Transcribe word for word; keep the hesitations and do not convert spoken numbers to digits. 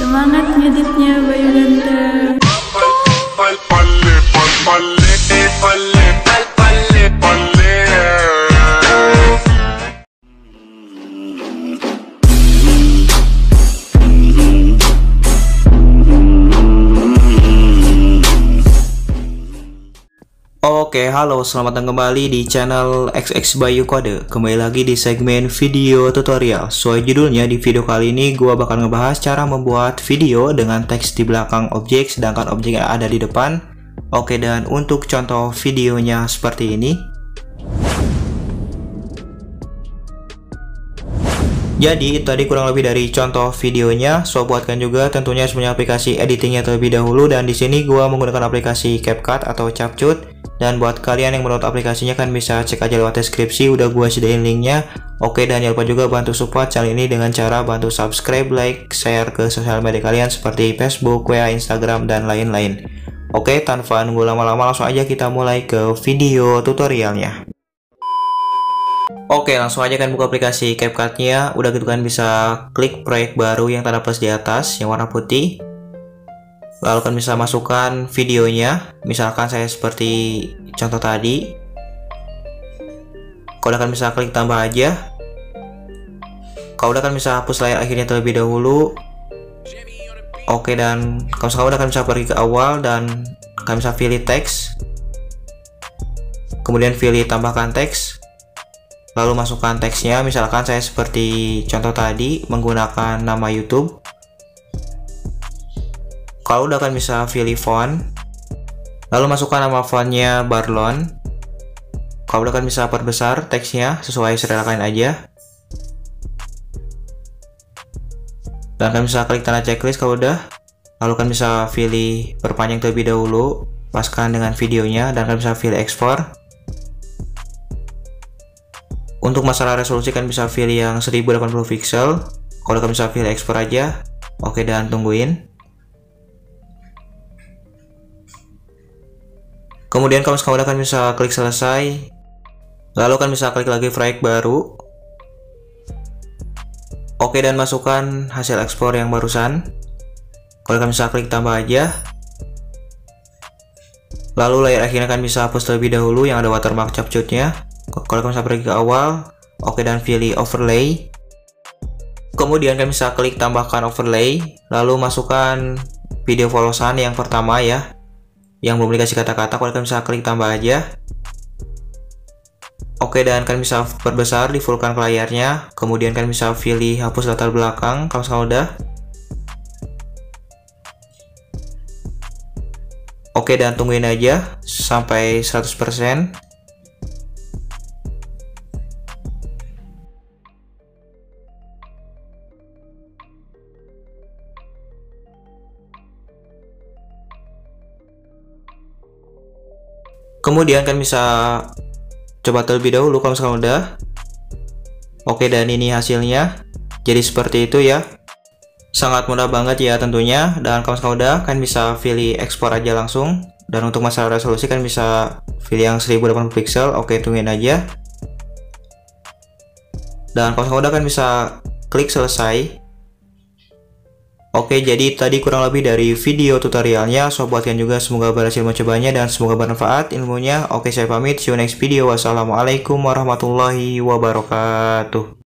Semangat ngeditnya Bayu Ganteng. Oke, halo, selamat datang kembali di channel X X Bayu Kode. Kembali lagi di segmen video tutorial. Sesuai judulnya, di video kali ini gua bakal ngebahas cara membuat video dengan teks di belakang objek sedangkan objek yang ada di depan. Oke, dan untuk contoh videonya seperti ini. Jadi tadi kurang lebih dari contoh videonya. So buatkan juga tentunya semuanya aplikasi editingnya terlebih dahulu, dan di sini gua menggunakan aplikasi CapCut atau Capcut. Dan buat kalian yang menurut aplikasinya kan bisa cek aja lewat deskripsi, udah gua sediain linknya. Oke, dan jangan lupa juga bantu support channel ini dengan cara bantu subscribe, like, share ke sosial media kalian seperti Facebook, W A, Instagram, dan lain-lain. Oke, tanpa nunggu lama-lama langsung aja kita mulai ke video tutorialnya. Oke, langsung aja kan buka aplikasi CapCut-nya. Udah gitu kan bisa klik proyek baru yang tanda plus di atas yang warna putih. Lalu kan bisa masukkan videonya. Misalkan saya seperti contoh tadi. Kalau udah kan bisa klik tambah aja. Kalau udah kan bisa hapus layar akhirnya terlebih dahulu. Oke, dan kalau misalkan udah kan bisa pergi ke awal dan kan bisa pilih teks. Kemudian pilih tambahkan teks. Lalu masukkan teksnya, misalkan saya seperti contoh tadi menggunakan nama YouTube. Kalau udah kan bisa pilih font. Lalu masukkan nama fontnya Barlon. Kalau udah kan bisa perbesar teksnya sesuai selera kalian aja. Dan kan bisa klik tanda checklist kalau udah. Lalu kan bisa pilih perpanjang terlebih dahulu, paskan dengan videonya, dan kan bisa pilih ekspor. Untuk masalah resolusi kan bisa pilih yang seribu delapan puluh pixel. Kalau kan bisa pilih ekspor aja. Oke, dan tungguin. Kemudian kalau sudah kan bisa klik selesai. Lalu kan bisa klik lagi proyek baru. Oke, dan masukkan hasil ekspor yang barusan. Kalau kan bisa klik tambah aja. Lalu layar akhirnya kan bisa hapus terlebih dahulu yang ada watermark Capcut-nya. Kalau kan bisa pergi ke awal. Oke, dan pilih overlay. Kemudian kan bisa klik tambahkan overlay. Lalu masukkan video polosan yang pertama ya, yang belum dikasih kata-kata. Kalau kan bisa klik tambah aja. Oke, dan kan bisa perbesar di fullkan ke layarnya. Kemudian kan bisa pilih hapus latar belakang kalau misalkan udah. Oke, dan tungguin aja sampai seratus persen. Kemudian kan bisa coba terlebih dahulu kalau misalkan udah. Oke, dan ini hasilnya. Jadi seperti itu ya. Sangat mudah banget ya tentunya. Dan kalau misalkan udah kan bisa pilih ekspor aja langsung. Dan untuk masalah resolusi kan bisa pilih yang seribu delapan puluh pixel. Oke, tungguin aja. Dan kalau misalkan udah kan bisa klik selesai. Oke, jadi tadi kurang lebih dari video tutorialnya. So buat kalian juga semoga berhasil mencobanya dan semoga bermanfaat ilmunya. Oke, saya pamit. See you next video. Wassalamualaikum warahmatullahi wabarakatuh.